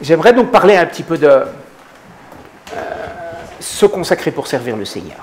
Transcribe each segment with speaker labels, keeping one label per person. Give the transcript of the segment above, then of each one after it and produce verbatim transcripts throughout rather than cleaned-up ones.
Speaker 1: J'aimerais donc parler un petit peu de euh, se consacrer pour servir le Seigneur.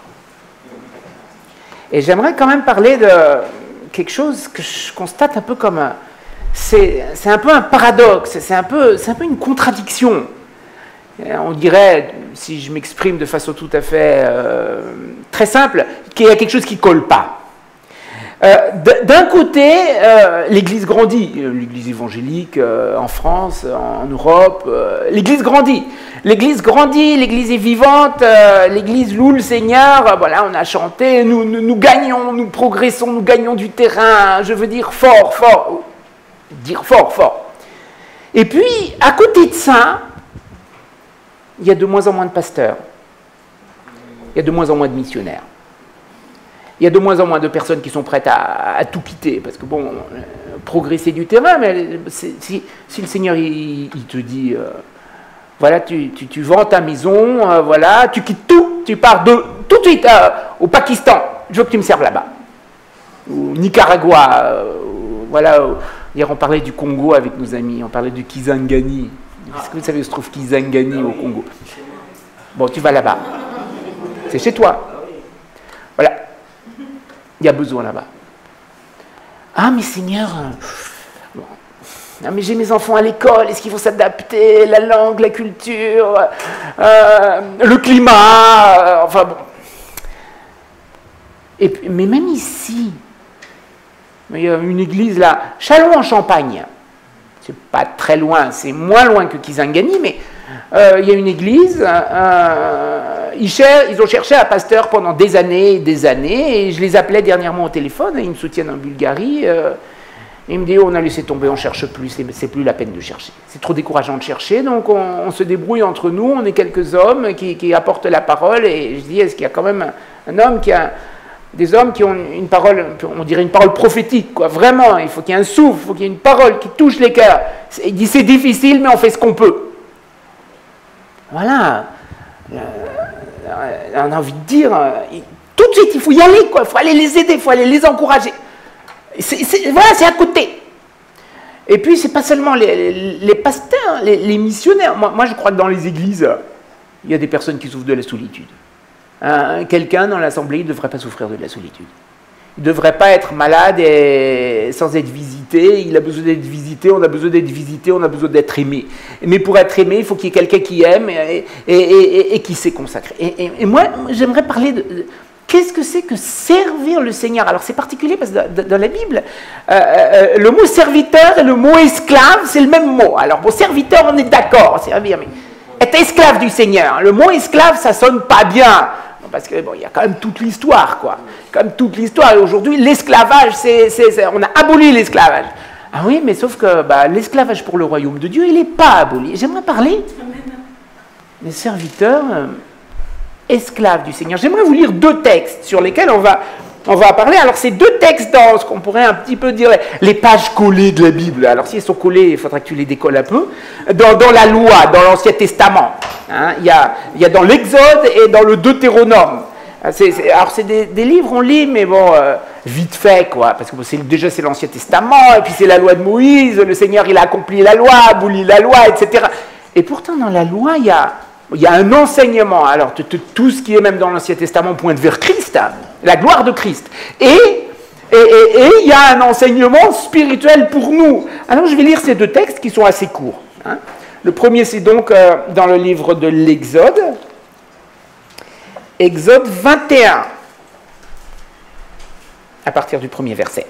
Speaker 1: Et j'aimerais quand même parler de quelque chose que je constate un peu comme... un, c'est, c'est un peu un paradoxe, c'est un peu, c'est un peu une contradiction. Et on dirait, si je m'exprime de façon tout à fait euh, très simple, qu'il y a quelque chose qui ne colle pas. Euh, d'un côté, euh, l'Église grandit, l'Église évangélique euh, en France, en Europe, euh, l'Église grandit. L'Église grandit, l'Église est vivante, euh, l'Église loue le Seigneur, euh, voilà, on a chanté, nous, nous, nous gagnons, nous progressons, nous gagnons du terrain, je veux dire fort, fort, dire fort, fort. Et puis, à côté de ça, il y a de moins en moins de pasteurs, il y a de moins en moins de missionnaires. Il y a de moins en moins de personnes qui sont prêtes à, à tout quitter, parce que bon, euh, progresser du terrain, mais si, si le Seigneur il, il te dit, euh, voilà, tu, tu, tu vends ta maison, euh, voilà, tu quittes tout, tu pars de, tout de suite euh, au Pakistan, je veux que tu me serves là-bas, ou Nicaragua, euh, voilà, euh, hier on parlait du Congo avec nos amis, on parlait du Kisangani. Est-ce que vous savez où se trouve Kisangani au Congo? Bon, tu vas là-bas, c'est chez toi, voilà. Il y a besoin là-bas. Ah, mais Seigneur, euh, ah, mais j'ai mes enfants à l'école, est-ce qu'ils vont s'adapter? La langue, la culture, euh, le climat, euh, enfin bon. Et, mais même ici, il y a une église là, Châlons en Champagne. C'est pas très loin, c'est moins loin que Kisangani, mais euh, il y a une église. Euh, ils, cher- ils ont cherché un pasteur pendant des années et des années, et je les appelais dernièrement au téléphone, et ils me soutiennent en Bulgarie. Euh, et ils me disent, oh, on a laissé tomber, on ne cherche plus, c'est, c'est plus la peine de chercher. C'est trop décourageant de chercher, donc on, on se débrouille entre nous, on est quelques hommes qui, qui apportent la parole, et je dis, est-ce qu'il y a quand même un, un homme qui a... Des hommes qui ont une parole, on dirait une parole prophétique, quoi. Vraiment, il faut qu'il y ait un souffle, il faut qu'il y ait une parole qui touche les cœurs. Il dit, c'est difficile, mais on fait ce qu'on peut. Voilà. On a envie de dire, tout de suite, il faut y aller, quoi. Il faut aller les aider, il faut aller les encourager. C'est, c'est, voilà, c'est à côté. Et puis, c'est pas seulement les, les, les pasteurs, les, les missionnaires. Moi, moi, je crois que dans les églises, il y a des personnes qui souffrent de la solitude. Hein, quelqu'un dans l'assemblée, il ne devrait pas souffrir de la solitude. Il ne devrait pas être malade et sans être visité. Il a besoin d'être visité, on a besoin d'être visité, on a besoin d'être aimé. Mais pour être aimé, il faut qu'il y ait quelqu'un qui aime et, et, et, et, et qui s'est consacré. Et, et, et moi, j'aimerais parler de... de qu'est-ce que c'est que servir le Seigneur? Alors c'est particulier parce que dans la Bible, euh, euh, le mot serviteur et le mot esclave, c'est le même mot. Alors pour serviteur, on est d'accord, servir, mais être esclave du Seigneur. Le mot esclave, ça sonne pas bien. Parce que bon, il y a quand même toute l'histoire, quoi. Quand même toute l'histoire. Et aujourd'hui, l'esclavage, c'est, c'est, c'est, on a aboli l'esclavage. Ah oui, mais sauf que bah, l'esclavage pour le royaume de Dieu, il n'est pas aboli. J'aimerais parler des serviteurs euh, esclaves du Seigneur. J'aimerais vous lire deux textes sur lesquels on va, on va parler. Alors, c'est deux textes dans ce qu'on pourrait un petit peu dire les pages collées de la Bible. Alors, si elles sont collées, il faudra que tu les décolles un peu. Dans, dans la loi, dans l'Ancien Testament. Hein, il y a, il y a dans l'Exode et dans le Deutéronome. C'est, c'est, alors, c'est des, des livres, on lit, mais bon, euh, vite fait, quoi. Parce que bon, c'est, déjà, c'est l'Ancien Testament, et puis c'est la loi de Moïse. Le Seigneur, il a accompli la loi, aboli la loi, et cetera. Et pourtant, dans la loi, il y a... Il y a un enseignement, alors tout ce qui est même dans l'Ancien Testament pointe vers Christ, hein, la gloire de Christ. Et, et, et, et il y a un enseignement spirituel pour nous. Alors je vais lire ces deux textes qui sont assez courts. Hein. Le premier, c'est donc euh, dans le livre de l'Exode, Exode vingt et un, à partir du premier verset.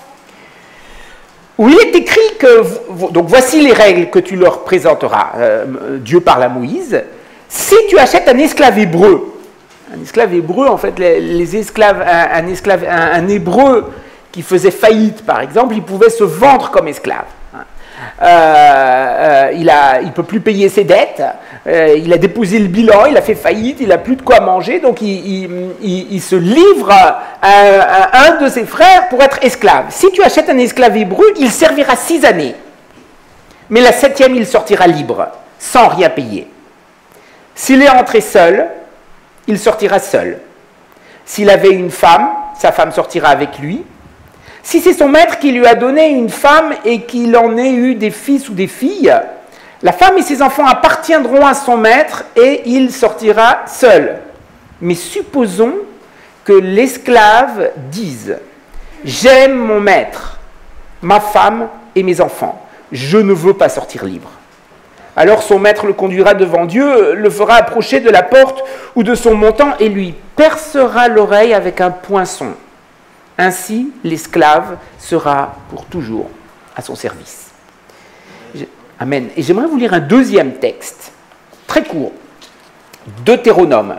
Speaker 1: Où il est écrit que, donc voici les règles que tu leur présenteras. Euh, Dieu parle à Moïse. Si tu achètes un esclave hébreu, un esclave hébreu, en fait, les, les esclaves, un, un esclave, un, un hébreu qui faisait faillite, par exemple, il pouvait se vendre comme esclave. Euh, euh, il ne il peut plus payer ses dettes, euh, il a déposé le bilan, il a fait faillite, il n'a plus de quoi manger, donc il, il, il, il se livre à, à un de ses frères pour être esclave. Si tu achètes un esclave hébreu, il servira six années, mais la septième, il sortira libre, sans rien payer. S'il est entré seul, il sortira seul. S'il avait une femme, sa femme sortira avec lui. Si c'est son maître qui lui a donné une femme et qu'il en ait eu des fils ou des filles, La femme et ses enfants appartiendront à son maître et il sortira seul. Mais supposons que l'esclave dise « J'aime mon maître, ma femme et mes enfants. Je ne veux pas sortir libre. » Alors son maître le conduira devant Dieu, le fera approcher de la porte ou de son montant et lui percera l'oreille avec un poinçon. Ainsi, l'esclave sera pour toujours à son service. Amen. Et j'aimerais vous lire un deuxième texte, très court, Deutéronome.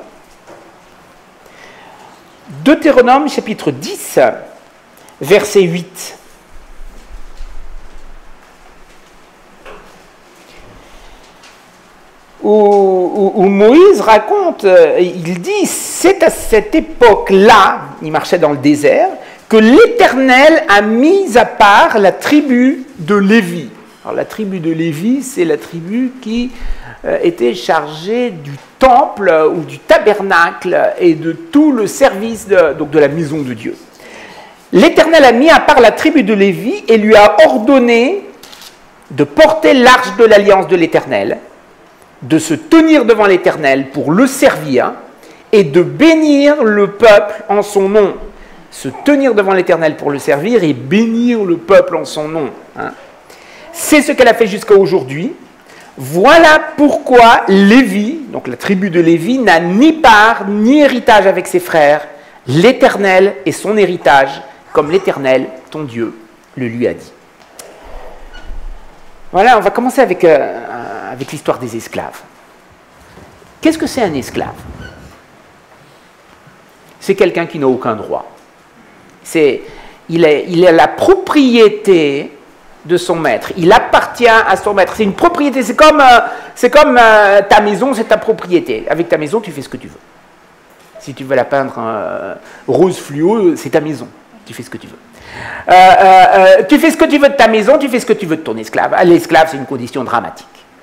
Speaker 1: Deutéronome, chapitre dix, verset huit. Où, où, où Moïse raconte, il dit, c'est à cette époque-là, il marchait dans le désert, que l'Éternel a mis à part la tribu de Lévi. Alors la tribu de Lévi, c'est la tribu qui euh, était chargée du temple ou du tabernacle et de tout le service de, donc de la maison de Dieu. L'Éternel a mis à part la tribu de Lévi et lui a ordonné de porter l'arche de l'alliance de l'Éternel, de se tenir devant l'Éternel pour le servir et de bénir le peuple en son nom. Se tenir devant l'Éternel pour le servir et bénir le peuple en son nom. Hein. C'est ce qu'elle a fait jusqu'à aujourd'hui. Voilà pourquoi Lévi, donc la tribu de Lévi, n'a ni part ni héritage avec ses frères. L'Éternel est son héritage, comme l'Éternel, ton Dieu, le lui a dit. Voilà, on va commencer avec, euh, avec l'histoire des esclaves. Qu'est-ce que c'est un esclave? C'est quelqu'un qui n'a aucun droit. C'est, il, est, il a la propriété de son maître. Il appartient à son maître. C'est une propriété. C'est comme, euh, c'est comme euh, ta maison, c'est ta propriété. Avec ta maison, tu fais ce que tu veux. Si tu veux la peindre euh, rose fluo, c'est ta maison. Tu fais ce que tu veux. Euh, euh, euh, tu fais ce que tu veux de ta maison, tu fais ce que tu veux de ton esclave. L'esclave, c'est une condition dramatique.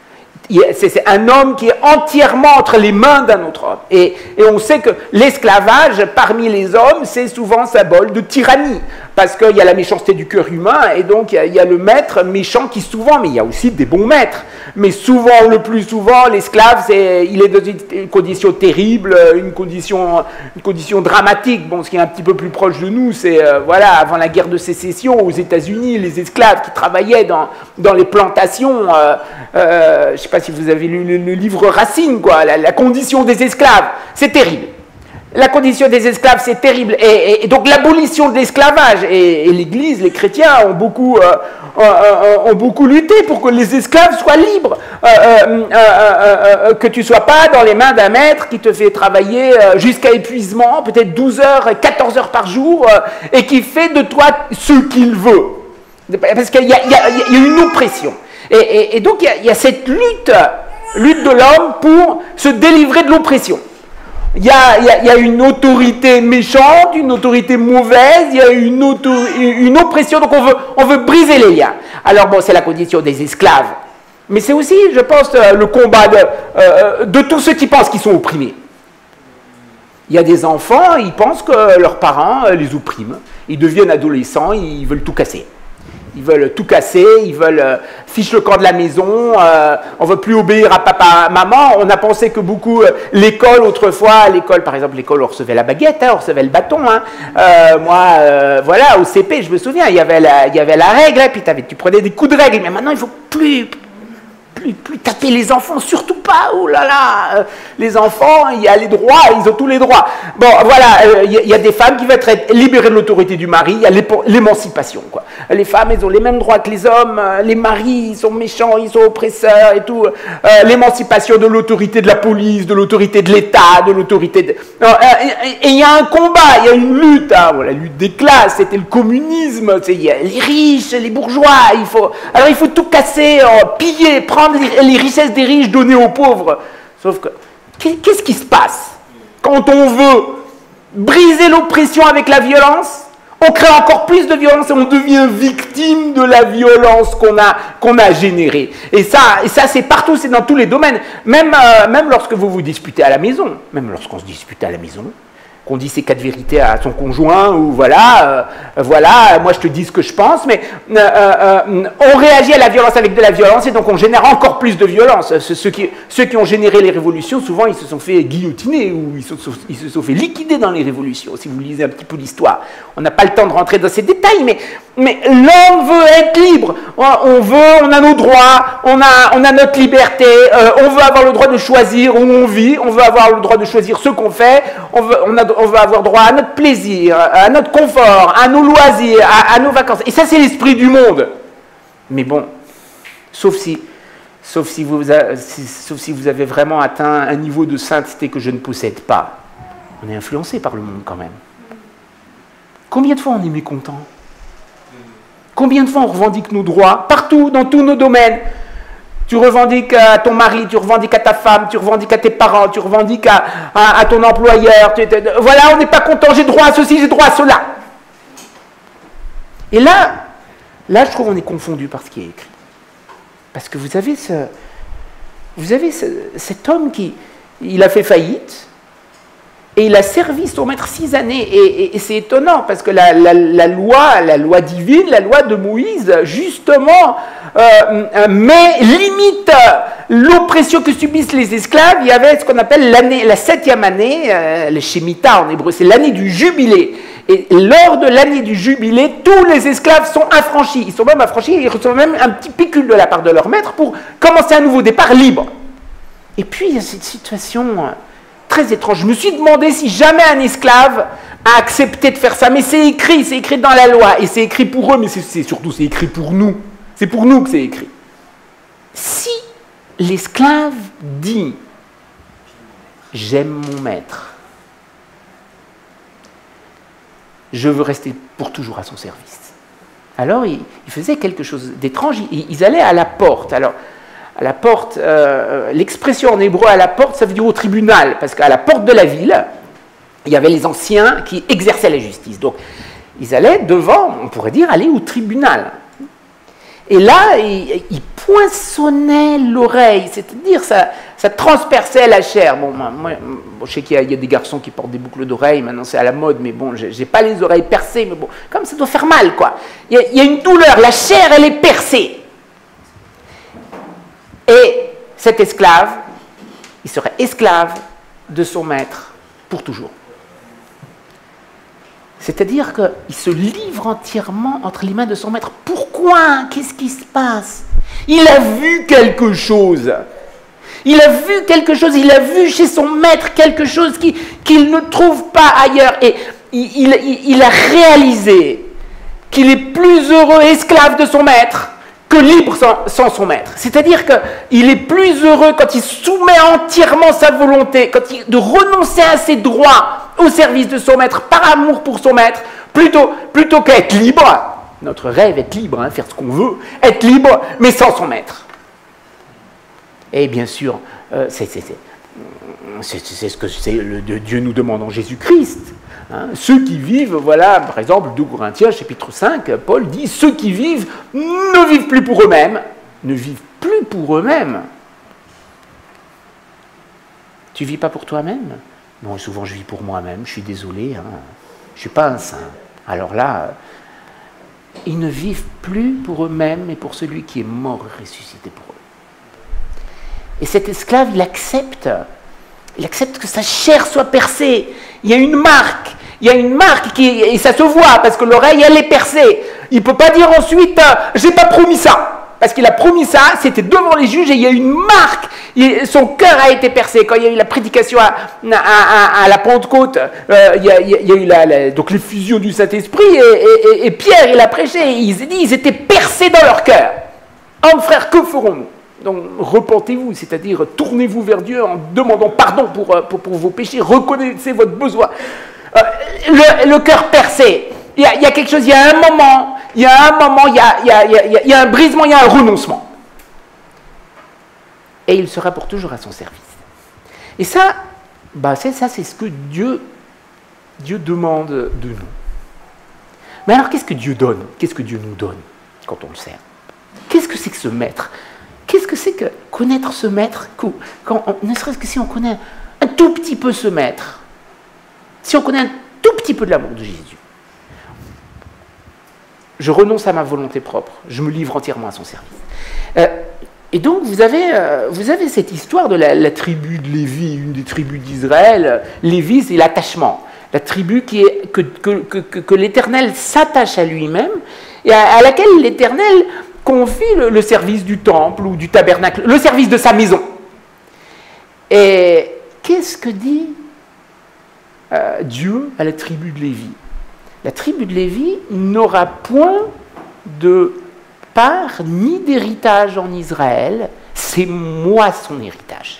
Speaker 1: C'est un homme qui est entièrement entre les mains d'un autre homme. Et, et on sait que l'esclavage, parmi les hommes, c'est souvent symbole de tyrannie. Parce qu'il y a la méchanceté du cœur humain, et donc il y, a, il y a le maître méchant qui souvent, mais il y a aussi des bons maîtres. Mais souvent, le plus souvent, l'esclave, il est dans une condition terrible, une condition, une condition dramatique. Bon, ce qui est un petit peu plus proche de nous, c'est, euh, voilà, avant la guerre de sécession, aux États-Unis, les esclaves qui travaillaient dans, dans les plantations, euh, euh, je ne sais pas si vous avez lu le, le livre Racine, quoi, la, la condition des esclaves, c'est terrible. La condition des esclaves, c'est terrible. Et, et, et donc l'abolition de l'esclavage, et, et l'Église, les chrétiens ont beaucoup, euh, euh, ont beaucoup lutté pour que les esclaves soient libres. Euh, euh, euh, euh, que tu ne sois pas dans les mains d'un maître qui te fait travailler jusqu'à épuisement, peut-être douze heures, quatorze heures par jour, euh, et qui fait de toi ce qu'il veut. Parce qu'il y, y, y a une oppression. Et, et, et donc il y, y a cette lutte, lutte de l'homme pour se délivrer de l'oppression. Il y, a, il, y a, il y a une autorité méchante, une autorité mauvaise, il y a une, auto, une oppression, donc on veut, on veut briser les liens. Alors bon, c'est la condition des esclaves, mais c'est aussi, je pense, le combat de, euh, de tous ceux qui pensent qu'ils sont opprimés. Il y a des enfants, ils pensent que leurs parents les oppriment, ils deviennent adolescents, ils veulent tout casser. Ils veulent tout casser, ils veulent euh, fiche le camp de la maison, euh, on ne veut plus obéir à papa, maman. On a pensé que beaucoup, euh, l'école autrefois, l'école par exemple, l'école on recevait la baguette, hein, on recevait le bâton. Hein. Euh, moi, euh, voilà, au C P, je me souviens, il y avait la, il y avait la règle, hein, puis tu prenais des coups de règle, mais maintenant il ne faut plus... Plus, plus taper les enfants, surtout pas, oh là là, euh, les enfants, il y a les droits, ils ont tous les droits. Bon, voilà, il euh, y, y a des femmes qui veulent être libérées de l'autorité du mari, il y a l'émancipation, quoi. Les femmes, elles ont les mêmes droits que les hommes, les maris, ils sont méchants, ils sont oppresseurs et tout. Euh, l'émancipation de l'autorité de la police, de l'autorité de l'État, de l'autorité de... Euh, et il y a un combat, il y a une lutte, hein, la lutte des classes, c'était le communisme, il y a les riches, les bourgeois, il faut... Alors il faut tout casser, euh, piller, prendre les richesses des riches données aux pauvres. Sauf que, qu'est-ce qui se passe quand on veut briser l'oppression avec la violence? On crée encore plus de violence et on devient victime de la violence qu'on a, qu'on a générée. Et ça, et ça c'est partout, c'est dans tous les domaines. Même, euh, même lorsque vous vous disputez à la maison, même lorsqu'on se dispute à la maison, qu'on dit ses quatre vérités à son conjoint, ou voilà, euh, voilà, moi je te dis ce que je pense, mais euh, euh, on réagit à la violence avec de la violence, et donc on génère encore plus de violence. Ceux qui, ceux qui ont généré les révolutions, souvent ils se sont fait guillotiner, ou ils se, ils se sont fait liquider dans les révolutions, si vous lisez un petit peu l'histoire. On n'a pas le temps de rentrer dans ces détails, mais, mais l'homme veut être libre, on veut, on a nos droits, on a, on a notre liberté, euh, on veut avoir le droit de choisir où on vit, on veut avoir le droit de choisir ce qu'on fait, on veut, on a, on veut avoir droit à notre plaisir, à notre confort, à nos loisirs, à, à nos vacances. Et ça, c'est l'esprit du monde. Mais bon, sauf si, sauf, si vous, si, sauf si vous avez vraiment atteint un niveau de sainteté que je ne possède pas. On est influencé par le monde quand même. Combien de fois on est mécontent? Combien de fois on revendique nos droits? Partout, dans tous nos domaines. Tu revendiques à ton mari, tu revendiques à ta femme, tu revendiques à tes parents, tu revendiques à, à, à ton employeur. Tu, tu, voilà, on n'est pas content, j'ai droit à ceci, j'ai droit à cela. Et là, là, je trouve qu'on est confondu par ce qui est écrit. Parce que vous avez, ce, vous avez ce, cet homme qui, il a fait faillite, et il a servi son maître six années. Et, et, et c'est étonnant, parce que la, la, la loi, la loi divine, la loi de Moïse, justement, euh, met limite l'oppression que subissent les esclaves. Il y avait ce qu'on appelle l'année, la septième année, euh, le Shemitah en hébreu, c'est l'année du jubilé. Et lors de l'année du jubilé, tous les esclaves sont affranchis. Ils sont même affranchis, ils reçoivent même un petit pécule de la part de leur maître pour commencer un nouveau départ libre. Et puis, il y a cette situation très étrange. Je me suis demandé si jamais un esclave a accepté de faire ça. Mais c'est écrit, c'est écrit dans la loi. Et c'est écrit pour eux, mais c'est surtout c'est écrit pour nous. C'est pour nous que c'est écrit. Si l'esclave dit « j'aime mon maître », je veux rester pour toujours à son service. Alors, ils il faisaient quelque chose d'étrange. Ils, ils allaient à la porte. Alors, à la porte, euh, l'expression en hébreu à la porte, ça veut dire au tribunal, parce qu'à la porte de la ville, il y avait les anciens qui exerçaient la justice. Donc, ils allaient devant, on pourrait dire, aller au tribunal. Et là, ils, ils poinçonnaient l'oreille, c'est-à-dire ça, ça transperçait la chair. Bon, moi, moi, je sais qu'il y, y a des garçons qui portent des boucles d'oreilles, maintenant c'est à la mode, mais bon, j'ai pas les oreilles percées, mais bon, comme ça doit faire mal, quoi. Il y, y a une douleur, la chair, elle est percée. Et cet esclave, il serait esclave de son maître pour toujours. C'est-à-dire qu'il se livre entièrement entre les mains de son maître. Pourquoi? Qu'est-ce qui se passe? Il a vu quelque chose. Il a vu quelque chose, il a vu chez son maître quelque chose qu'il qu'il ne trouve pas ailleurs. Et il, il, il a réalisé qu'il est plus heureux esclave de son maître que libre sans, sans son maître. C'est-à-dire qu'il est plus heureux quand il soumet entièrement sa volonté, quand il, de renoncer à ses droits au service de son maître, par amour pour son maître, plutôt, plutôt qu'à être libre. Notre rêve, être libre, hein, faire ce qu'on veut, être libre, mais sans son maître. Et bien sûr, euh, c'est ce que c'est, le, Dieu nous demande en Jésus-Christ. Hein. Ceux qui vivent, voilà, par exemple, deux Corinthiens, chapitre cinq, Paul dit, ceux qui vivent ne vivent plus pour eux-mêmes, ne vivent plus pour eux-mêmes. Tu vis pas pour toi-même? Bon, souvent je vis pour moi-même, je suis désolé, hein. Je ne suis pas un saint. Alors là, ils ne vivent plus pour eux-mêmes, mais pour celui qui est mort et ressuscité pour eux. Et cet esclave, il accepte, il accepte que sa chair soit percée. Il y a une marque, il y a une marque, qui, et ça se voit, parce que l'oreille, elle est percée. Il ne peut pas dire ensuite, euh, j'ai pas promis ça. Parce qu'il a promis ça, c'était devant les juges, et il y a une marque. Il, son cœur a été percé. Quand il y a eu la prédication à, à, à, à la Pentecôte, euh, il, y a, il y a eu la, la, donc l'effusion du Saint-Esprit, et, et, et Pierre, il a prêché, et il s'est dit, ils étaient percés dans leur cœur. Hommes, frères, que ferons-nous? Donc, repentez-vous, c'est-à-dire tournez-vous vers Dieu en demandant pardon pour, pour, pour vos péchés, reconnaissez votre besoin. Euh, le, le cœur percé, il y, a, il y a quelque chose, il y a un moment, il y a un moment, il y a, il y a, il y a, il y a un brisement, il y a un renoncement. Et il sera pour toujours à son service. Et ça, bah c'est ça, c'est ce que Dieu, Dieu demande de nous. Mais alors, qu'est-ce que Dieu donne? Qu'est-ce que Dieu nous donne quand on le sert? Qu'est-ce que c'est que ce maître? Qu'est-ce que c'est que connaître ce maître, quand on, ne serait-ce que si on connaît un tout petit peu ce maître, si on connaît un tout petit peu de l'amour de Jésus, je renonce à ma volonté propre, je me livre entièrement à son service. Euh, et donc, vous avez, euh, vous avez cette histoire de la, la tribu de Lévi, une des tribus d'Israël. Lévi, c'est l'attachement. La tribu qui est, que, que, que, que l'Éternel s'attache à lui-même et à, à laquelle l'Éternel confie le, le service du temple ou du tabernacle, le service de sa maison. Et qu'est-ce que dit euh, Dieu à la tribu de Lévi? La tribu de Lévi n'aura point de part ni d'héritage en Israël, c'est moi son héritage.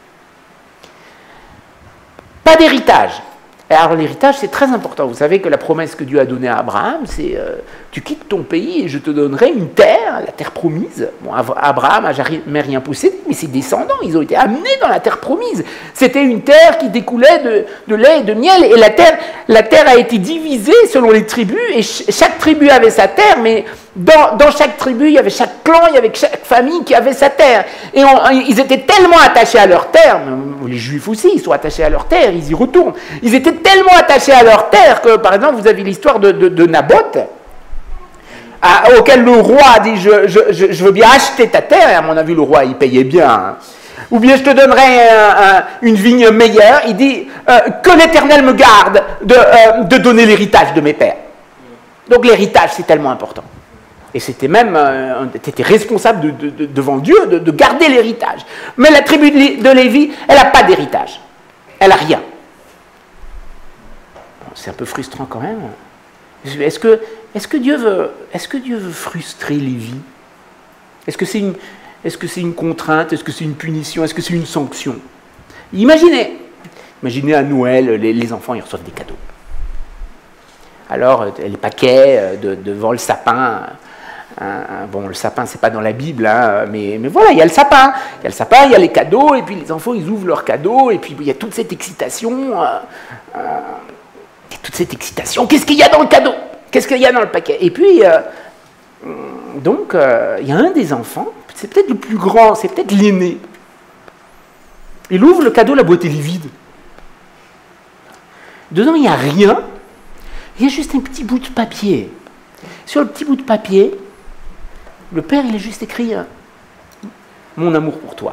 Speaker 1: Pas d'héritage. Alors l'héritage, c'est très important. Vous savez que la promesse que Dieu a donnée à Abraham, c'est euh, tu quittes ton pays et je te donnerai une terre, la terre promise. Bon, Abraham n'a jamais rien possédé, mais ses descendants, ils ont été amenés dans la terre promise. C'était une terre qui découlait de, de lait et de miel, et la terre, la terre a été divisée selon les tribus, et ch chaque tribu avait sa terre, mais dans, dans chaque tribu, il y avait chaque clan, il y avait chaque famille qui avait sa terre. Et on, ils étaient tellement attachés à leur terre, les Juifs aussi, ils sont attachés à leur terre, ils y retournent. Ils étaient tellement attachés à leur terre que, par exemple, vous avez l'histoire de, de, de Naboth, à, auquel le roi a dit je, je, je, je veux bien acheter ta terre, et à mon avis, le roi, il payait bien. Hein. Ou bien je te donnerai un, un, une vigne meilleure. Il dit euh, que l'Éternel me garde de, euh, de donner l'héritage de mes pères. Donc l'héritage, c'est tellement important. Et c'était même, euh, tu étais responsable de, de, de, devant Dieu de, de garder l'héritage. Mais la tribu de, de Lévi, elle n'a pas d'héritage. Elle n'a rien. C'est un peu frustrant quand même. Est-ce que, est-ce que Dieu veut, est-ce que Dieu veut frustrer Lévi? Est-ce que c'est une, est-ce que c'est une contrainte? Est-ce que c'est une punition? Est-ce que c'est une sanction? Imaginez, imaginez à Noël, les, les enfants ils reçoivent des cadeaux. Alors les paquets de, devant le sapin. Hein, bon, le sapin, c'est pas dans la Bible, hein, mais, mais voilà, il y a le sapin. Il y a le sapin, il y a les cadeaux, et puis les enfants, ils ouvrent leurs cadeaux, et puis il y a toute cette excitation. Euh, euh, il y a toute cette excitation. Qu'est-ce qu'il y a dans le cadeau? Qu'est-ce qu'il y a dans le paquet? Et puis, euh, donc, euh, il y a un des enfants, c'est peut-être le plus grand, c'est peut-être l'aîné. Il ouvre le cadeau, la boîte elle est vide. Dedans, il n'y a rien. Il y a juste un petit bout de papier. Sur le petit bout de papier, le père, il a juste écrit hein, « Mon amour pour toi ».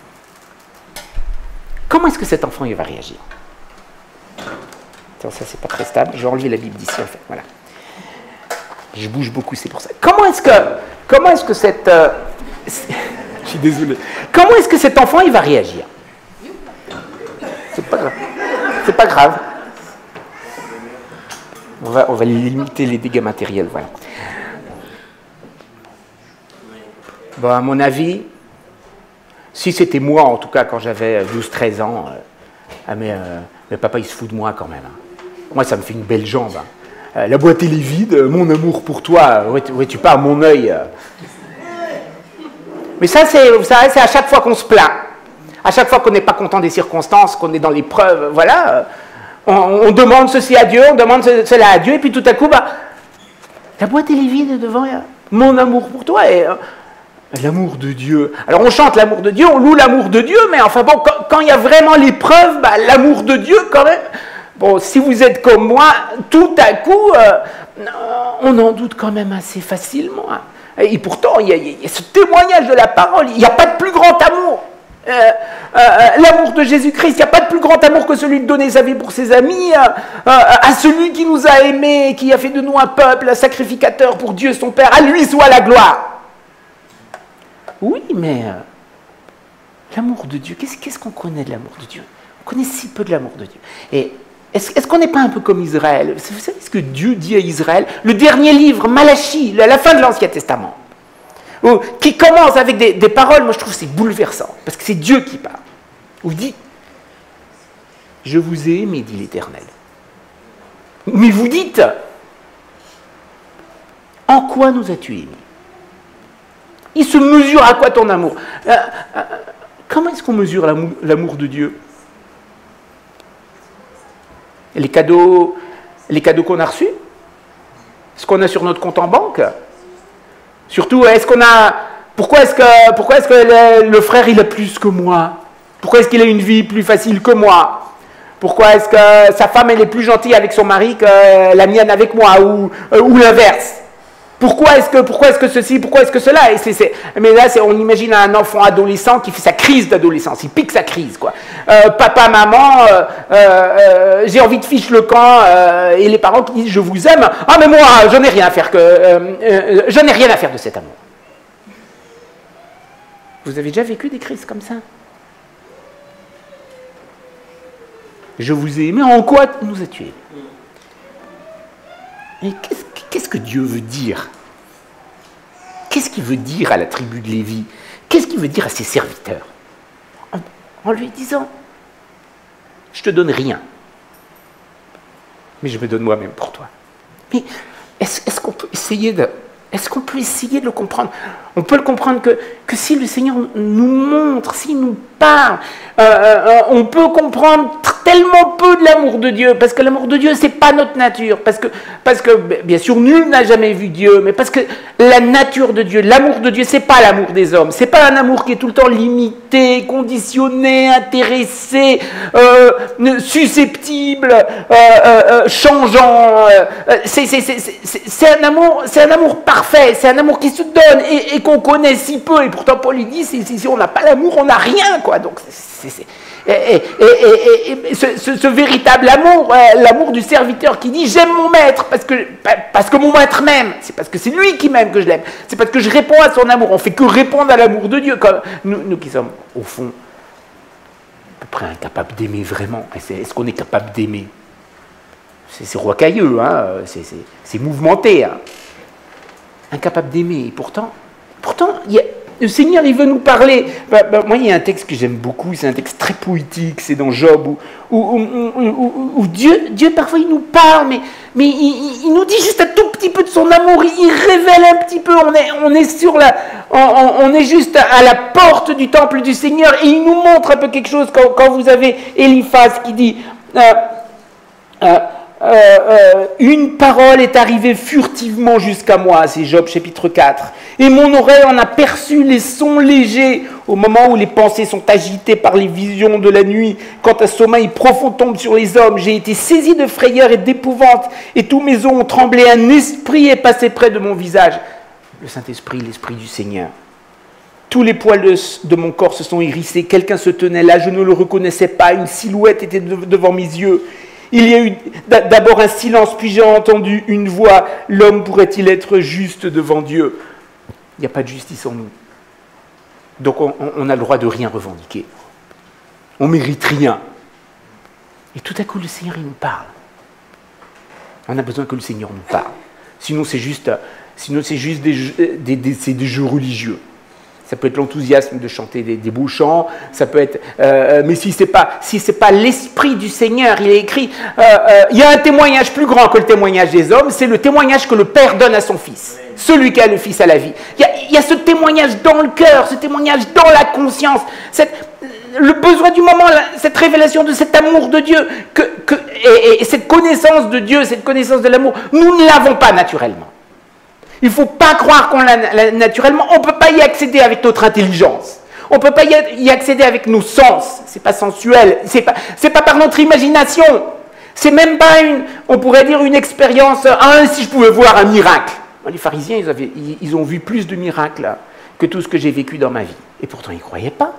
Speaker 1: Comment est-ce que cet enfant il va réagir? Attends, ça, c'est pas très stable. Je vais enlever la Bible d'ici, en fait. Voilà. Je bouge beaucoup, c'est pour ça. Comment est-ce que, comment est-ce que cette... Euh, je suis désolé. Comment est-ce que cet enfant, il va réagir? C'est pas grave. C'est pas grave. On va, on va limiter les dégâts matériels, voilà. Bon, à mon avis, si c'était moi, en tout cas, quand j'avais douze treize ans, euh, ah mais, euh, mais papa, il se fout de moi quand même. Hein. Moi, ça me fait une belle jambe. Hein. Euh, la boîte, elle est vide, mon amour pour toi, ouais, ouais, tu pars à mon œil. Euh. Mais ça, c'est à chaque fois qu'on se plaint. À chaque fois qu'on n'est pas content des circonstances, qu'on est dans l'épreuve, voilà... Euh, On, on demande ceci à Dieu, on demande cela à Dieu, et puis tout à coup, bah, la boîte elle est vide devant mon amour pour toi et euh, l'amour de Dieu. Alors on chante l'amour de Dieu, on loue l'amour de Dieu, mais enfin bon, quand, quand il y a vraiment l'épreuve, bah, l'amour de Dieu quand même. Bon, si vous êtes comme moi, tout à coup, euh, on en doute quand même assez facilement. Et pourtant, il y a, il y a ce témoignage de la parole, il n'y a pas de plus grand amour. Euh, euh, l'amour de Jésus-Christ, il n'y a pas de plus grand amour que celui de donner sa vie pour ses amis, euh, euh, à celui qui nous a aimés, qui a fait de nous un peuple, un sacrificateur pour Dieu son Père, à lui soit la gloire. Oui, mais euh, l'amour de Dieu, qu'est-ce qu'est-ce qu'on connaît de l'amour de Dieu? On connaît si peu de l'amour de Dieu. Et est-ce est-ce qu'on n'est pas un peu comme Israël? Vous savez ce que Dieu dit à Israël? Le dernier livre, Malachie, la fin de l'Ancien Testament, qui commence avec des, des paroles, moi je trouve que c'est bouleversant, parce que c'est Dieu qui parle. Où il dit, je vous ai aimé, dit l'Éternel. Mais vous dites, en quoi nous as-tu aimés? Il se mesure à quoi ton amour? euh, euh, Comment est-ce qu'on mesure l'amour de Dieu? Les cadeaux, les cadeaux qu'on a reçus? Ce qu'on a sur notre compte en banque? Surtout, est-ce qu'on a... Pourquoi est-ce que, pourquoi est-ce que le, le frère, il a plus que moi? Pourquoi est-ce qu'il a une vie plus facile que moi? Pourquoi est-ce que sa femme elle est plus gentille avec son mari que la mienne avec moi, ou, euh, ou l'inverse? Pourquoi est-ce que, pourquoi est-ce que ceci, pourquoi est-ce que cela? Et c'est, c'est, mais là, c'est, on imagine un enfant adolescent qui fait sa crise d'adolescence, il pique sa crise, quoi. Euh, papa, maman, euh, euh, j'ai envie de fiche le camp, euh, et les parents qui disent je vous aime. Ah mais moi, je n'ai rien à faire que, euh, euh, je n'ai rien à faire de cet amour. Vous avez déjà vécu des crises comme ça? Je vous ai aimé, en quoi il nous a tués? Et qu'est-ce, qu'est-ce que Dieu veut dire? Qu'est-ce qu'il veut dire à la tribu de Lévi? Qu'est-ce qu'il veut dire à ses serviteurs? En, en lui disant, je te donne rien, mais je me donne moi-même pour toi. Mais est-ce, est-ce qu'on peut essayer de... Est-ce qu'on peut essayer de le comprendre? On peut le comprendre que, que si le Seigneur nous montre, s'il nous parle, euh, euh, on peut comprendre tellement peu de l'amour de Dieu, parce que l'amour de Dieu, c'est pas notre nature, parce que, parce que, bien sûr, nul n'a jamais vu Dieu, mais parce que la nature de Dieu, l'amour de Dieu, c'est pas l'amour des hommes, c'est pas un amour qui est tout le temps limité, conditionné, intéressé, euh, susceptible, euh, euh, changeant, euh, c'est, c'est, c'est, c'est, c'est, un amour, c'est un amour parfait, c'est un amour qui se donne, et, et qu'on connaît si peu, et pourtant Paul il dit, si, si, si on n'a pas l'amour, on n'a rien, quoi, donc c'est... c'est Et, et, et, et, et ce, ce, ce véritable amour, euh, l'amour du serviteur qui dit j'aime mon maître parce que, parce que mon maître m'aime, c'est parce que c'est lui qui m'aime que je l'aime, c'est parce que je réponds à son amour, on fait que répondre à l'amour de Dieu. Comme nous, nous qui sommes au fond à peu près incapables d'aimer vraiment, est-ce qu'on est capable d'aimer? C'est, c'est rocailleux, hein, c'est, c'est, c'est mouvementé, hein. Incapable d'aimer, et pourtant, pourtant il y a... Le Seigneur, il veut nous parler. Bah, bah, moi, il y a un texte que j'aime beaucoup, c'est un texte très poétique, c'est dans Job, où, où, où, où, où, où Dieu, Dieu, parfois, il nous parle, mais, mais il, il nous dit juste un tout petit peu de son amour, il, il révèle un petit peu, on est, on est sur la, on, on est juste à la porte du temple du Seigneur, et il nous montre un peu quelque chose, quand, quand vous avez Eliphaz qui dit... Euh, euh, Euh, euh, une parole est arrivée furtivement jusqu'à moi, c'est Job chapitre quatre, et mon oreille en a perçu les sons légers au moment où les pensées sont agitées par les visions de la nuit, quand un sommeil profond tombe sur les hommes. J'ai été saisi de frayeur et d'épouvante, et tous mes os ont tremblé, un esprit est passé près de mon visage. Le Saint-Esprit, l'Esprit du Seigneur. Tous les poils de, de mon corps se sont hérissés, quelqu'un se tenait là, je ne le reconnaissais pas, une silhouette était de, devant mes yeux. Il y a eu d'abord un silence, puis j'ai entendu une voix. L'homme pourrait-il être juste devant Dieu? Il n'y a pas de justice en nous. Donc on, on a le droit de rien revendiquer. On ne mérite rien. Et tout à coup, le Seigneur, il nous parle. On a besoin que le Seigneur nous parle. Sinon, c'est juste, sinon, c'est juste des, des, des, c'est des jeux religieux. Ça peut être l'enthousiasme de chanter des, des beaux chants, ça peut être... Euh, mais si ce n'est pas, si c'est pas l'Esprit du Seigneur, il est écrit... Euh, euh, il y a un témoignage plus grand que le témoignage des hommes, c'est le témoignage que le Père donne à son Fils. Oui. Celui qui a le Fils à la vie. Il y a, il y a ce témoignage dans le cœur, ce témoignage dans la conscience, cette, le besoin du moment, cette révélation de cet amour de Dieu, que, que, et, et cette connaissance de Dieu, cette connaissance de l'amour, nous ne l'avons pas naturellement. Il ne faut pas croire qu'on l'a naturellement, on ne peut pas y accéder avec notre intelligence. On ne peut pas y accéder avec nos sens. Ce n'est pas sensuel, ce n'est pas, c'est pas par notre imagination. C'est même pas une, on pourrait dire une expérience, ah, si je pouvais voir un miracle. Les pharisiens, ils, avaient, ils, ils ont vu plus de miracles que tout ce que j'ai vécu dans ma vie. Et pourtant, ils ne croyaient pas.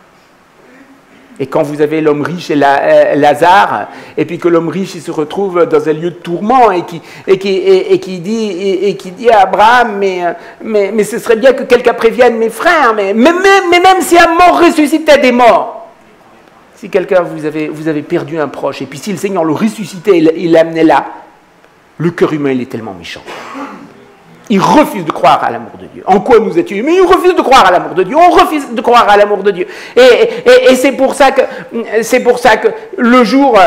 Speaker 1: Et quand vous avez l'homme riche et la, euh, Lazare, et puis que l'homme riche il se retrouve dans un lieu de tourment et qui, et qui, et, et qui, dit, et, et qui dit à Abraham, mais, mais, mais ce serait bien que quelqu'un prévienne mes frères, mais, mais, mais, mais même si un mort ressuscitait des morts, si quelqu'un, vous avez, vous avez perdu un proche, et puis si le Seigneur le ressuscitait et il l'amenait là, le cœur humain il est tellement méchant. Il refuse de croire à l'amour de Dieu. En quoi nous es-tu? Mais il refuse de croire à l'amour de Dieu. On refuse de croire à l'amour de Dieu. Et, et, et c'est pour ça que, c'est pour ça que le jour,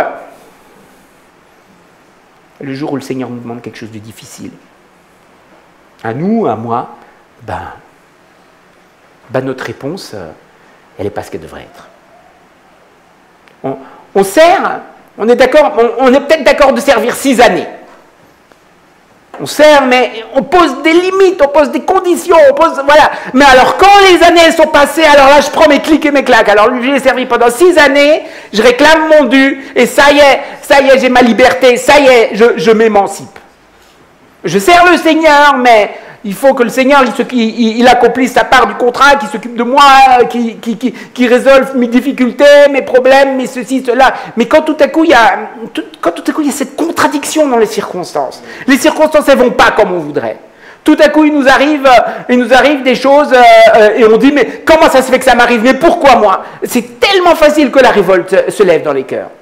Speaker 1: le jour où le Seigneur nous demande quelque chose de difficile, à nous, à moi, ben, ben notre réponse, elle n'est pas ce qu'elle devrait être. On, on sert, on est d'accord, on, on est peut-être d'accord de servir six années. on sert, mais on pose des limites, on pose des conditions, on pose, voilà. Mais alors, quand les années sont passées, alors là, je prends mes clics et mes claques. Alors, lui, j'ai servi pendant six années, je réclame mon dû, et ça y est, ça y est, j'ai ma liberté, ça y est, je, je m'émancipe. Je sers le Seigneur, mais il faut que le Seigneur, il, il, il accomplisse sa part du contrat, qu'il s'occupe de moi, qu'il qui, qui, qui résolve mes difficultés, mes problèmes, mes ceci, cela. Mais quand tout à coup, il y a, tout, quand tout à coup, il y a cette contradiction dans les circonstances, les circonstances, elles ne vont pas comme on voudrait. Tout à coup, il nous arrive, il nous arrive des choses euh, et on dit, mais comment ça se fait que ça m'arrive? Mais pourquoi moi? C'est tellement facile que la révolte se lève dans les cœurs.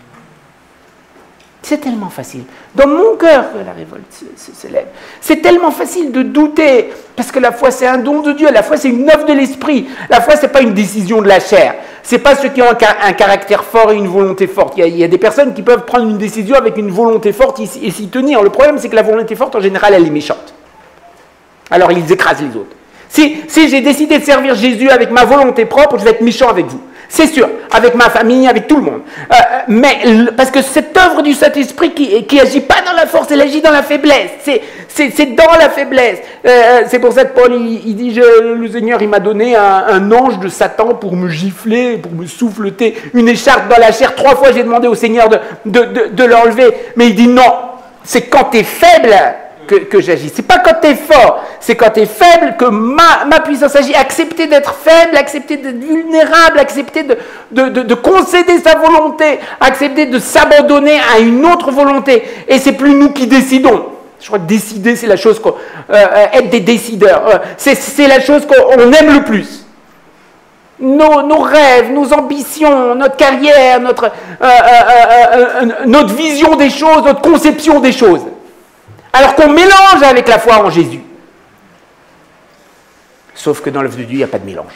Speaker 1: C'est tellement facile. Dans mon cœur que la révolte se, se, se lève. C'est tellement facile de douter, parce que la foi c'est un don de Dieu, la foi c'est une œuvre de l'esprit. La foi c'est pas une décision de la chair. C'est pas ceux qui ont un, un caractère fort et une volonté forte. Il y, a, il y a des personnes qui peuvent prendre une décision avec une volonté forte et, et s'y tenir. Le problème c'est que la volonté forte en général elle est méchante. Alors ils écrasent les autres. Si, si j'ai décidé de servir Jésus avec ma volonté propre, je vais être méchant avec vous. C'est sûr, avec ma famille, avec tout le monde. Euh, mais parce que cette œuvre du Saint-Esprit qui, qui agit pas dans la force, elle agit dans la faiblesse. C'est, c'est, c'est dans la faiblesse. Euh, c'est pour ça que Paul, il, il dit, je, le Seigneur, il m'a donné un, un ange de Satan pour me gifler, pour me souffleter une écharpe dans la chair. Trois fois, j'ai demandé au Seigneur de, de, de, de l'enlever. Mais il dit non, c'est quand tu es faible que, que j'agis. C'est pas quand tu es fort, c'est quand tu es faible que ma, ma puissance agit. Accepter d'être faible, accepter d'être vulnérable, accepter de, de, de, de concéder sa volonté, accepter de s'abandonner à une autre volonté. Et c'est plus nous qui décidons. Je crois que décider, c'est la chose qu'on... Euh, être des décideurs, euh, c'est, c'est la chose qu'on aime le plus. Nos, nos rêves, nos ambitions, notre carrière, notre, euh, euh, euh, euh, notre vision des choses, notre conception des choses. Alors qu'on mélange avec la foi en Jésus. Sauf que dans l'œuvre de Dieu, il n'y a pas de mélange.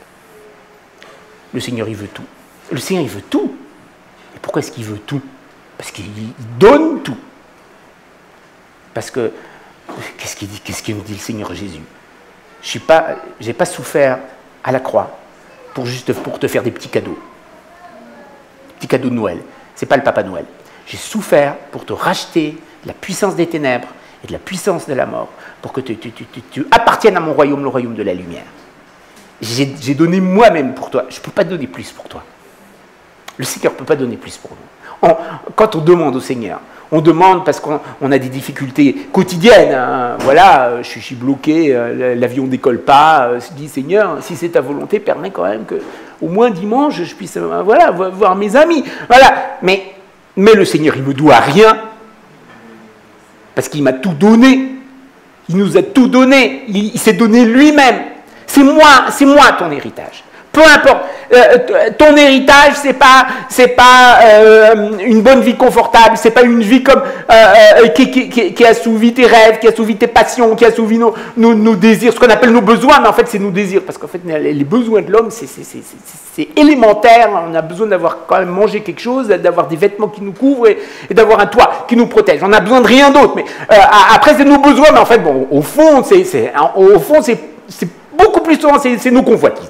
Speaker 1: Le Seigneur, il veut tout. Le Seigneur, il veut tout. Et pourquoi est-ce qu'il veut tout? Parce qu'il donne tout. Parce que, qu'est-ce qu'il dit, qu'est-ce qu'il nous dit le Seigneur Jésus? Je n'ai pas, j'ai pas souffert à la croix pour juste pour te faire des petits cadeaux. Des petits cadeaux de Noël. Ce n'est pas le Papa Noël. J'ai souffert pour te racheter de la puissance des ténèbres et de la puissance de la mort, pour que tu, tu, tu, tu, tu appartiennes à mon royaume, le royaume de la lumière. J'ai, j'ai donné moi-même pour toi. Je ne peux pas donner plus pour toi. Le Seigneur ne peut pas donner plus pour nous. On, quand on demande au Seigneur, on demande parce qu'on on a des difficultés quotidiennes. Hein. Voilà, je, je suis bloqué, l'avion ne décolle pas. Je dis, Seigneur, si c'est ta volonté, permets quand même que, au moins dimanche, je puisse voilà, voir mes amis. Voilà. Mais, mais le Seigneur, il ne me doit rien. Parce qu'il m'a tout donné. Il nous a tout donné. Il, il s'est donné lui-même. C'est moi, c'est moi ton héritage. Peu importe. Euh, ton héritage, c'est pas, c'est pas euh, une bonne vie confortable. C'est pas une vie comme euh, euh, qui, qui, qui, qui assouvit tes rêves, qui assouvit tes passions, qui assouvit nos, nos, nos désirs, ce qu'on appelle nos besoins, mais en fait c'est nos désirs, parce qu'en fait les besoins de l'homme, c'est, c'est, c'est, c'est, c'est élémentaire. On a besoin d'avoir quand même mangé quelque chose, d'avoir des vêtements qui nous couvrent et, et d'avoir un toit qui nous protège. On a besoin de rien d'autre. Mais euh, après c'est nos besoins, mais en fait bon, au fond c'est, c'est au fond c'est, c'est beaucoup plus souvent c'est, c'est nos convoitises.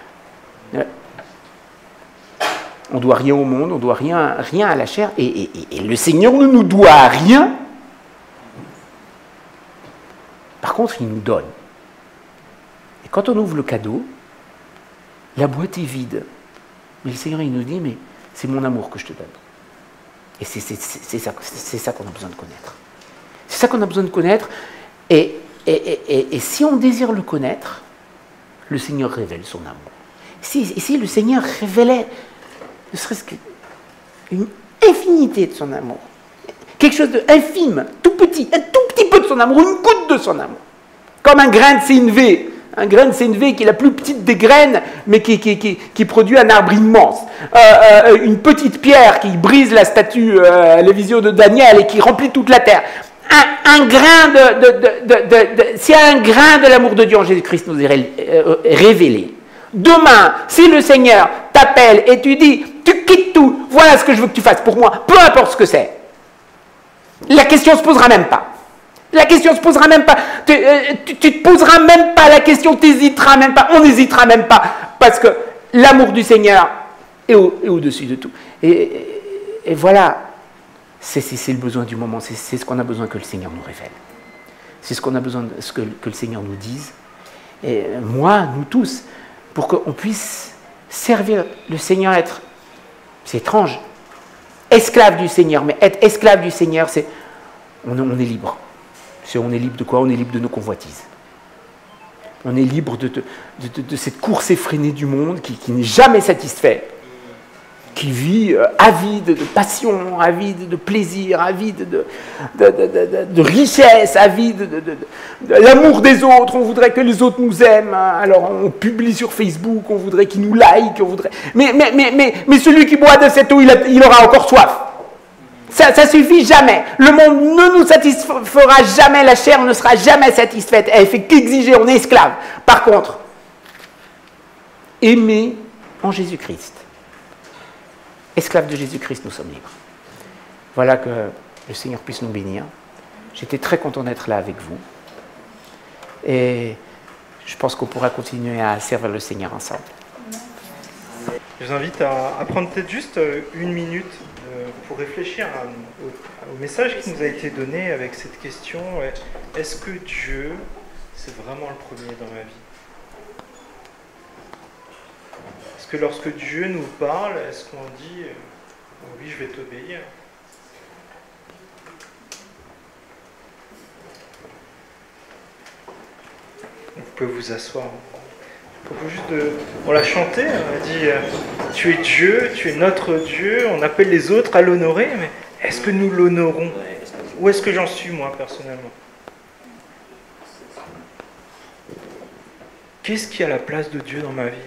Speaker 1: On ne doit rien au monde, on ne doit rien, rien à la chair, et, et, et le Seigneur ne nous doit rien. Par contre, il nous donne. Et quand on ouvre le cadeau, la boîte est vide. Mais le Seigneur, il nous dit, mais c'est mon amour que je te donne. Et c'est, c'est, c'est, c'est, ça, c'est ça qu'on a besoin de connaître. C'est ça qu'on a besoin de connaître, et, et, et, et, et si on désire le connaître, le Seigneur révèle son amour. Si, si le Seigneur révélait ne serait-ce qu'une infinité de son amour, quelque chose d'infime, tout petit, un tout petit peu de son amour, une goutte de son amour, comme un grain de sénévé, un grain de sénévé qui est la plus petite des graines, mais qui, qui, qui, qui produit un arbre immense, euh, euh, une petite pierre qui brise la statue, euh, la vision de Daniel, et qui remplit toute la terre. Un, un grain de, de, de, de, de, de si un grain de l'amour de Dieu en Jésus-Christ nous est euh, révélé, demain, si le Seigneur t'appelle et tu dis, tu quittes tout, voilà ce que je veux que tu fasses pour moi, peu importe ce que c'est, la question ne se posera même pas. La question ne se posera même pas. Tu ne euh, tu, tu te poseras même pas la question, tu n'hésiteras même pas, on n'hésitera même pas, parce que l'amour du Seigneur est, au, est au-dessus de tout. Et, et, et voilà, c'est, c'est, c'est le besoin du moment, c'est, c'est ce qu'on a besoin que le Seigneur nous révèle. C'est ce qu'on a besoin, de ce que, que le Seigneur nous dise. Et moi, nous tous, pour qu'on puisse servir le Seigneur, être, c'est étrange, esclave du Seigneur, mais être esclave du Seigneur, c'est, on, on est libre. C'est, on est libre de quoi? On est libre de nos convoitises. On est libre de, de, de, de cette course effrénée du monde qui, qui n'est jamais satisfait, qui vit euh, avide de passion, avide de plaisir, avide de, de, de, de, de richesse, avide de, de, de, de l'amour des autres. On voudrait que les autres nous aiment, hein. Alors on publie sur Facebook, on voudrait qu'ils nous like, on voudrait... mais, mais, mais, mais, mais celui qui boit de cette eau, il, a, il aura encore soif. Ça ne suffit jamais. Le monde ne nous satisfera jamais, la chair ne sera jamais satisfaite. Elle fait qu'exiger, on est esclave. Par contre, aimer en Jésus-Christ. Esclaves de Jésus-Christ, nous sommes libres. Voilà, que le Seigneur puisse nous bénir. J'étais très content d'être là avec vous. Et je pense qu'on pourra continuer à servir le Seigneur ensemble.
Speaker 2: Je vous invite à, à prendre peut-être juste une minute pour réfléchir à, au, au message qui nous a été donné avec cette question: est-ce que Dieu, c'est vraiment le premier dans ma vie? Est-ce que lorsque Dieu nous parle, est-ce qu'on dit oh oui, je vais t'obéir? Vous pouvez vous asseoir. Juste de... On l'a chanté, on a dit tu es Dieu, tu es notre Dieu, on appelle les autres à l'honorer, mais est-ce que nous l'honorons? Où est-ce que j'en suis moi personnellement? Qu'est-ce qui a la place de Dieu dans ma vie?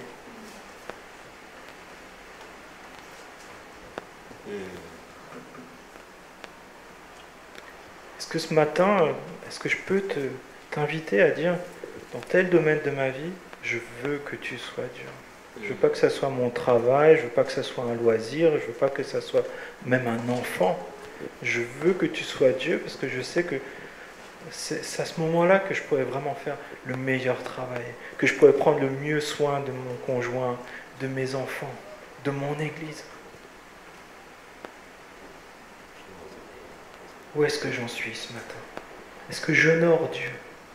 Speaker 2: Est-ce que ce matin, est-ce que je peux te, t'inviter à dire, dans tel domaine de ma vie, je veux que tu sois Dieu. Je ne veux pas que ça soit mon travail, je ne veux pas que ça soit un loisir, je ne veux pas que ça soit même un enfant. Je veux que tu sois Dieu parce que je sais que c'est à ce moment-là que je pourrais vraiment faire le meilleur travail, que je pourrais prendre le mieux soin de mon conjoint, de mes enfants, de mon Église. Où est-ce que j'en suis ce matin? Est-ce que j'honore Dieu?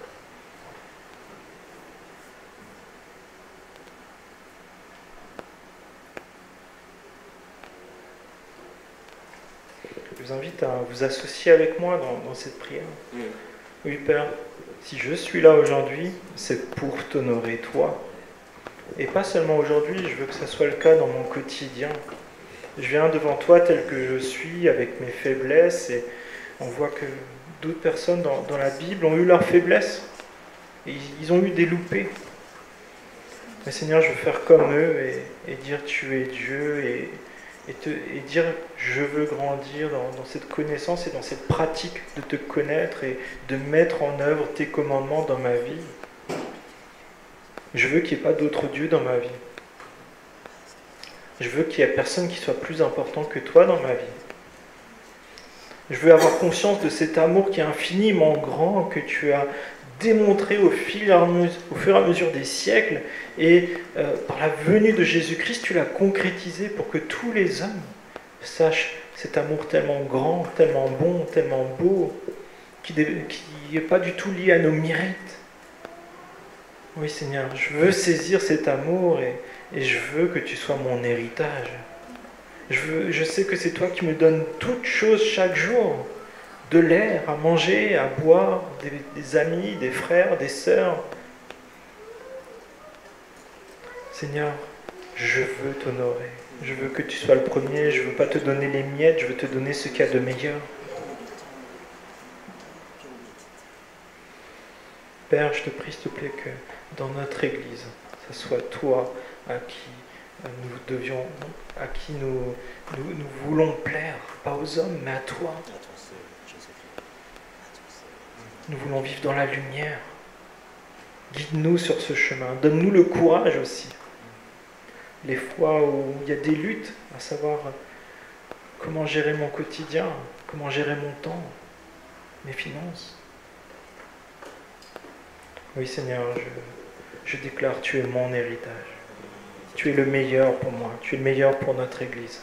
Speaker 2: Je vous invite à vous associer avec moi dans, dans cette prière. Mm. Oui, Père, si je suis là aujourd'hui, c'est pour t'honorer toi. Et pas seulement aujourd'hui, je veux que ça soit le cas dans mon quotidien. Je viens devant toi tel que je suis, avec mes faiblesses, et on voit que d'autres personnes dans, dans la Bible ont eu leurs faiblesses. Et ils ont eu des loupés. Mais Seigneur, je veux faire comme eux et, et dire tu es Dieu et Et, te, et dire je veux grandir dans, dans cette connaissance et dans cette pratique de te connaître et de mettre en œuvre tes commandements dans ma vie. Je veux qu'il n'y ait pas d'autre Dieu dans ma vie. Je veux qu'il n'y ait personne qui soit plus important que toi dans ma vie. Je veux avoir conscience de cet amour qui est infiniment grand, que tu as démontré au, fil à mesure, au fur et à mesure des siècles, et euh, par la venue de Jésus-Christ, tu l'as concrétisé pour que tous les hommes sachent cet amour tellement grand, tellement bon, tellement beau, qui n'est pas du tout lié à nos mérites. Oui Seigneur, je veux saisir cet amour et, et je veux que tu sois mon héritage. Je, veux, je sais que c'est toi qui me donnes toutes choses chaque jour. De l'air à manger, à boire, des, des amis, des frères, des sœurs. Seigneur, je veux t'honorer. Je veux que tu sois le premier. Je ne veux pas te donner les miettes, je veux te donner ce qu'il y a de meilleur. Père, je te prie, s'il te plaît, que dans notre Église, ce soit toi à qui nous devions, à qui nous, nous, nous voulons plaire, pas aux hommes, mais à toi. Nous voulons vivre dans la lumière. Guide-nous sur ce chemin. Donne-nous le courage aussi. Les fois où il y a des luttes, à savoir comment gérer mon quotidien, comment gérer mon temps, mes finances. Oui Seigneur, je, je déclare, tu es mon héritage. Tu es le meilleur pour moi. Tu es le meilleur pour notre Église.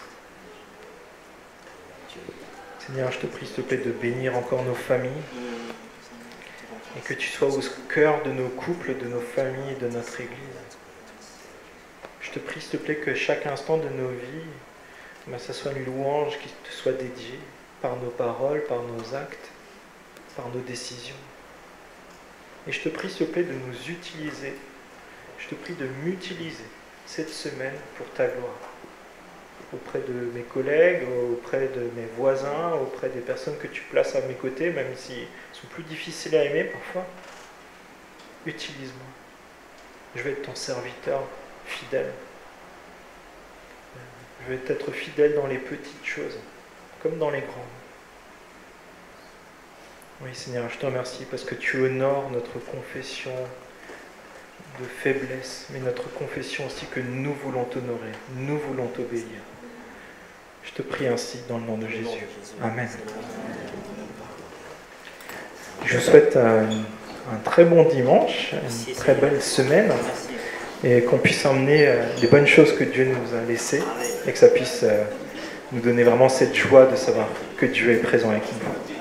Speaker 2: Seigneur, je te prie, s'il te plaît, de bénir encore nos familles. et que tu sois au cœur de nos couples, de nos familles, de notre Église. Je te prie, s'il te plaît, que chaque instant de nos vies, ben, ça soit une louange qui te soit dédiée par nos paroles, par nos actes, par nos décisions. Et je te prie, s'il te plaît, de nous utiliser. Je te prie de m'utiliser cette semaine pour ta gloire. Auprès de mes collègues, auprès de mes voisins, auprès des personnes que tu places à mes côtés, même s'ils sont plus difficiles à aimer parfois. Utilise-moi. Je vais être ton serviteur fidèle. Je vais être fidèle dans les petites choses, comme dans les grandes. Oui, Seigneur, je te remercie parce que tu honores notre confession de faiblesse, mais notre confession aussi que nous voulons t'honorer, nous voulons t'obéir. Je te prie ainsi dans le nom de Jésus. Amen. Je vous souhaite un, un très bon dimanche, une très belle semaine, et qu'on puisse emmener les bonnes choses que Dieu nous a laissées, et que ça puisse nous donner vraiment cette joie de savoir que Dieu est présent avec nous.